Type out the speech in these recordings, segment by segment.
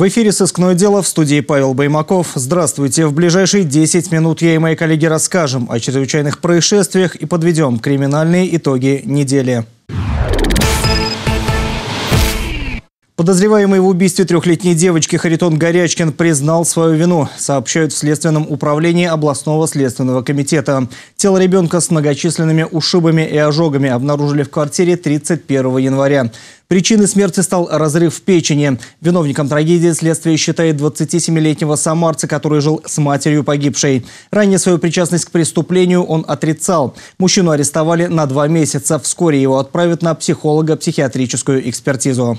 В эфире «Сыскное дело», в студии Павел Баймаков. Здравствуйте. В ближайшие 10 минут я и мои коллеги расскажем о чрезвычайных происшествиях и подведем криминальные итоги недели. Подозреваемый в убийстве трехлетней девочки Харитон Горячкин признал свою вину, сообщают в Следственном управлении областного следственного комитета. Тело ребенка с многочисленными ушибами и ожогами обнаружили в квартире 31 января. Причиной смерти стал разрыв печени. Виновником трагедии следствие считает 27-летнего самарца, который жил с матерью погибшей. Ранее свою причастность к преступлению он отрицал. Мужчину арестовали на 2 месяца. Вскоре его отправят на психолого-психиатрическую экспертизу.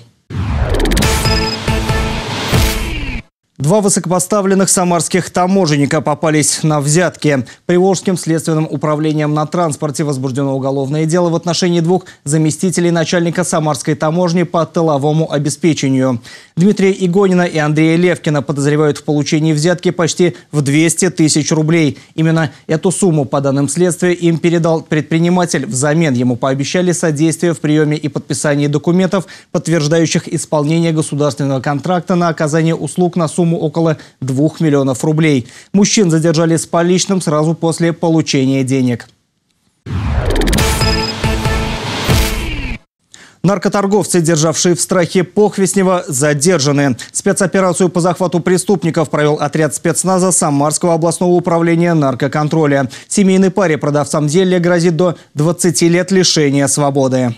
2 высокопоставленных самарских таможенника попались на взятки. Приволжским следственным управлением на транспорте возбуждено уголовное дело в отношении 2 заместителей начальника самарской таможни по тыловому обеспечению. Дмитрия Игонина и Андрея Левкина подозревают в получении взятки почти в 200 тысяч рублей. Именно эту сумму, по данным следствия, им передал предприниматель. Взамен ему пообещали содействие в приеме и подписании документов, подтверждающих исполнение государственного контракта на оказание услуг на сумму около 2 миллионов рублей. Мужчин задержали с поличным сразу после получения денег. Наркоторговцы, державшие в страхе Похвестнева, задержаны. Спецоперацию по захвату преступников провел отряд спецназа Самарского областного управления наркоконтроля. Семейной паре продавцам зелья грозит до 20 лет лишения свободы.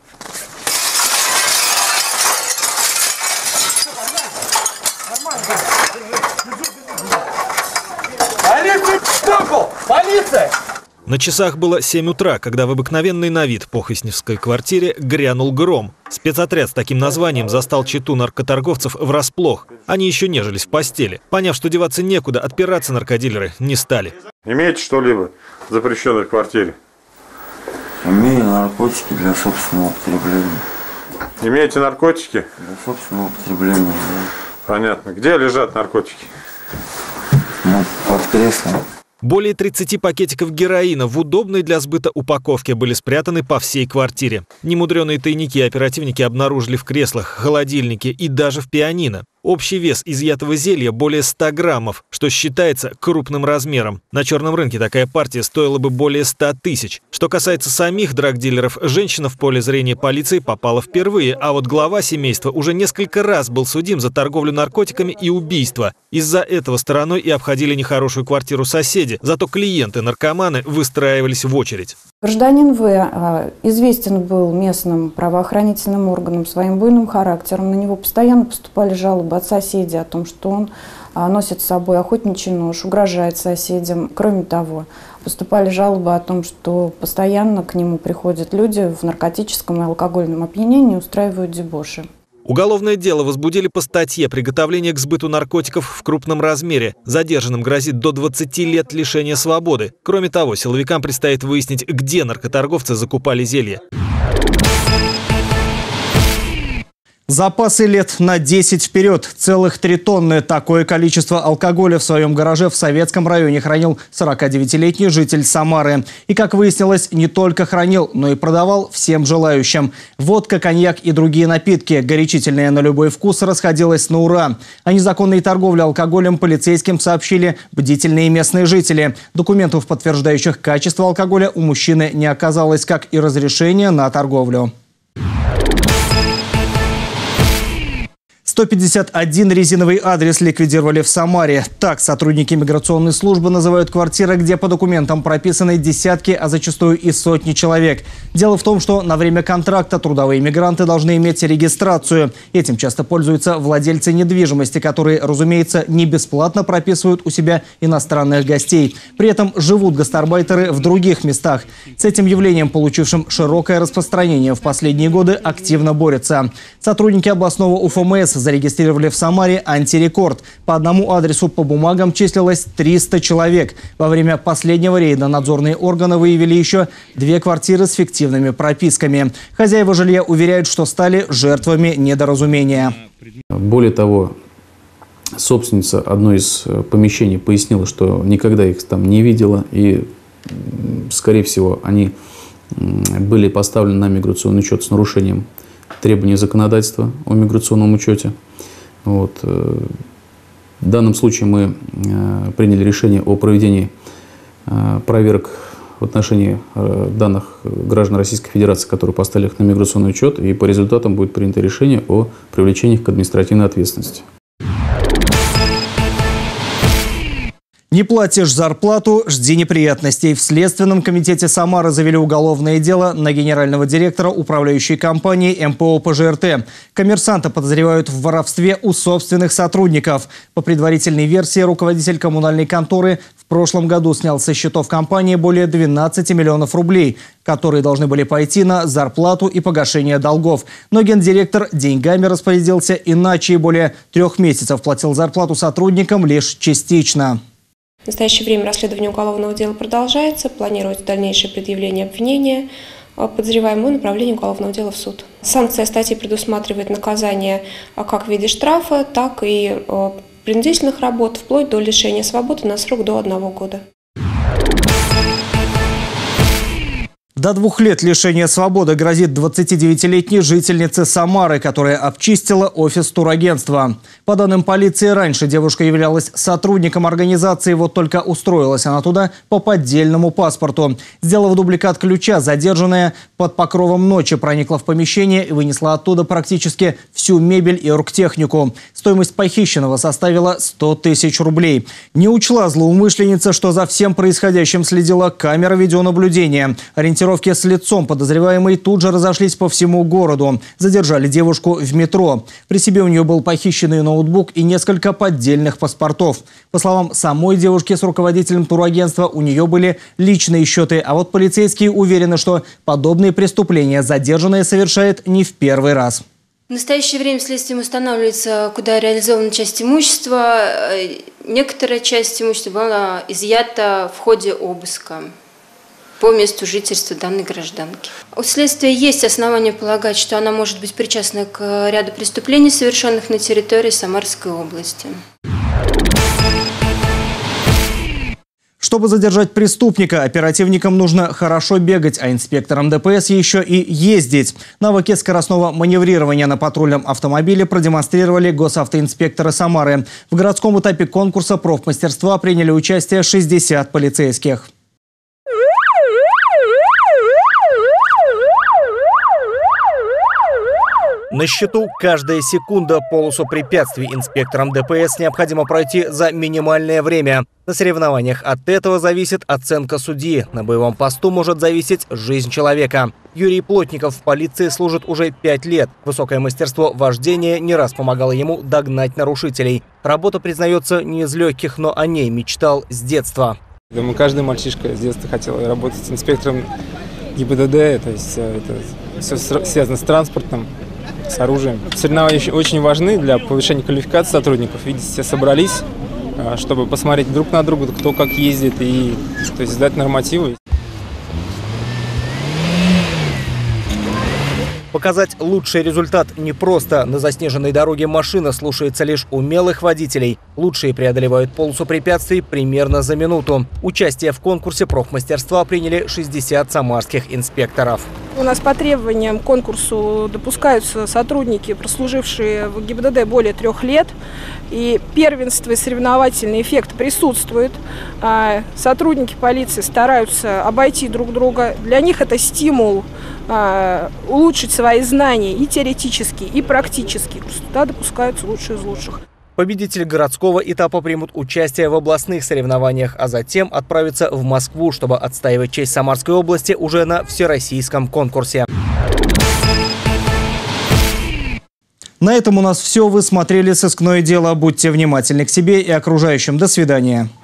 Полиция! На часах было 7 утра, когда в обыкновенной на вид похвестневской квартире грянул гром. Спецотряд с таким названием застал чету наркоторговцев врасплох. Они еще нежились в постели. Поняв, что деваться некуда, отпираться наркодилеры не стали. Имеете что-либо запрещенное в квартире? Имею наркотики для собственного употребления. Имеете наркотики? Для собственного употребления, да. Понятно. Где лежат наркотики? Ну, под креслом. Более 30 пакетиков героина в удобной для сбыта упаковке были спрятаны по всей квартире. Немудреные тайники оперативники обнаружили в креслах, холодильнике и даже в пианино. Общий вес изъятого зелья более 100 граммов, что считается крупным размером. На черном рынке такая партия стоила бы более 100 тысяч. Что касается самих драгдилеров, женщина в поле зрения полиции попала впервые, а вот глава семейства уже несколько раз был судим за торговлю наркотиками и убийство. Из-за этого стороной и обходили нехорошую квартиру соседи, зато клиенты-наркоманы выстраивались в очередь. Гражданин В. известен был местным правоохранительным органам своим буйным характером. На него постоянно поступали жалобы от соседей о том, что он носит с собой охотничий нож, угрожает соседям. Кроме того, поступали жалобы о том, что постоянно к нему приходят люди в наркотическом и алкогольном опьянении и устраивают дебоши. Уголовное дело возбудили по статье «Приготовление к сбыту наркотиков в крупном размере». Задержанным грозит до 20 лет лишения свободы. Кроме того, силовикам предстоит выяснить, где наркоторговцы закупали зелье. Запасы лет на 10 вперед. Целых 3 тонны. Такое количество алкоголя в своем гараже в Советском районе хранил 49-летний житель Самары. И, как выяснилось, не только хранил, но и продавал всем желающим. Водка, коньяк и другие напитки, горячительные на любой вкус, расходилось на ура. О незаконной торговле алкоголем полицейским сообщили бдительные местные жители. Документов, подтверждающих качество алкоголя, у мужчины не оказалось, как и разрешения на торговлю. 151 резиновый адрес ликвидировали в Самаре. Так сотрудники миграционной службы называют квартиры, где по документам прописаны десятки, а зачастую и сотни человек. Дело в том, что на время контракта трудовые мигранты должны иметь регистрацию. Этим часто пользуются владельцы недвижимости, которые, разумеется, не бесплатно прописывают у себя иностранных гостей. При этом живут гастарбайтеры в других местах. С этим явлением, получившим широкое распространение в последние годы, активно борются. Сотрудники областного УФМС зарегистрировали в Самаре антирекорд. По одному адресу по бумагам числилось 300 человек. Во время последнего рейда надзорные органы выявили еще 2 квартиры с фиктивными прописками. Хозяева жилья уверяют, что стали жертвами недоразумения. Более того, собственница одной из помещений пояснила, что никогда их там не видела. И, скорее всего, они были поставлены на миграционный учет с нарушением требований законодательства о миграционном учете. Вот. В данном случае мы приняли решение о проведении проверок в отношении данных граждан Российской Федерации, которые поставили их на миграционный учет, и по результатам будет принято решение о привлечении их к административной ответственности. Не платишь зарплату – жди неприятностей. В Следственном комитете Самары завели уголовное дело на генерального директора управляющей компании МПО ПЖРТ. Коммерсанта подозревают в воровстве у собственных сотрудников. По предварительной версии, руководитель коммунальной конторы в прошлом году снял со счетов компании более 12 миллионов рублей, которые должны были пойти на зарплату и погашение долгов. Но гендиректор деньгами распорядился иначе и более 3 месяцев платил зарплату сотрудникам лишь частично. В настоящее время расследование уголовного дела продолжается. Планируется дальнейшее предъявление обвинения подозреваемому и направление уголовного дела в суд. Санкция статьи предусматривает наказание как в виде штрафа, так и принудительных работ, вплоть до лишения свободы на срок до 1 года. До 2 лет лишения свободы грозит 29-летней жительнице Самары, которая обчистила офис турагентства. По данным полиции, раньше девушка являлась сотрудником организации, вот только устроилась она туда по поддельному паспорту. Сделав дубликат ключа, задержанная под покровом ночи проникла в помещение и вынесла оттуда практически всю мебель и оргтехнику. Стоимость похищенного составила 100 тысяч рублей. Не учла злоумышленница, что за всем происходящим следила камера видеонаблюдения. Ориентировки с лицом подозреваемой тут же разошлись по всему городу. Задержали девушку в метро. При себе у нее был похищенный ноутбук и несколько поддельных паспортов. По словам самой девушки с руководителем турагентства, у нее были личные счеты. А вот полицейские уверены, что подобные преступления задержанная совершает не в первый раз. В настоящее время следствием устанавливается, куда реализована часть имущества. Некоторая часть имущества была изъята в ходе обыска по месту жительства данной гражданки. У следствия есть основания полагать, что она может быть причастна к ряду преступлений, совершенных на территории Самарской области. Чтобы задержать преступника, оперативникам нужно хорошо бегать, а инспекторам ДПС еще и ездить. Навыки скоростного маневрирования на патрульном автомобиле продемонстрировали госавтоинспекторы Самары. В городском этапе конкурса профмастерства приняли участие 60 полицейских. На счету каждая секунда. Полосу препятствий инспекторам ДПС необходимо пройти за минимальное время. На соревнованиях от этого зависит оценка судьи. На боевом посту может зависеть жизнь человека. Юрий Плотников в полиции служит уже 5 лет. Высокое мастерство вождения не раз помогало ему догнать нарушителей. Работа, признается, не из легких, но о ней мечтал с детства. Думаю, каждый мальчишка с детства хотел работать инспектором ГИБДД. То есть это все связано с транспортом, с оружием. Соревнования очень важны для повышения квалификации сотрудников. Видите, все собрались, чтобы посмотреть друг на друга, кто как ездит, и то есть сдать нормативы. Показать лучший результат непросто. На заснеженной дороге машина слушается лишь умелых водителей. Лучшие преодолевают полосу препятствий примерно за минуту. Участие в конкурсе профмастерства приняли 60 самарских инспекторов. У нас по требованиям к конкурсу допускаются сотрудники, прослужившие в ГИБДД более 3 лет. И первенство и соревновательный эффект присутствует. Сотрудники полиции стараются обойти друг друга. Для них это стимул улучшить свои знания и теоретически, и практически. Туда допускаются лучшие из лучших. Победители городского этапа примут участие в областных соревнованиях, а затем отправятся в Москву, чтобы отстаивать честь Самарской области уже на всероссийском конкурсе. На этом у нас все. Вы смотрели «Сыскное дело». Будьте внимательны к себе и окружающим. До свидания.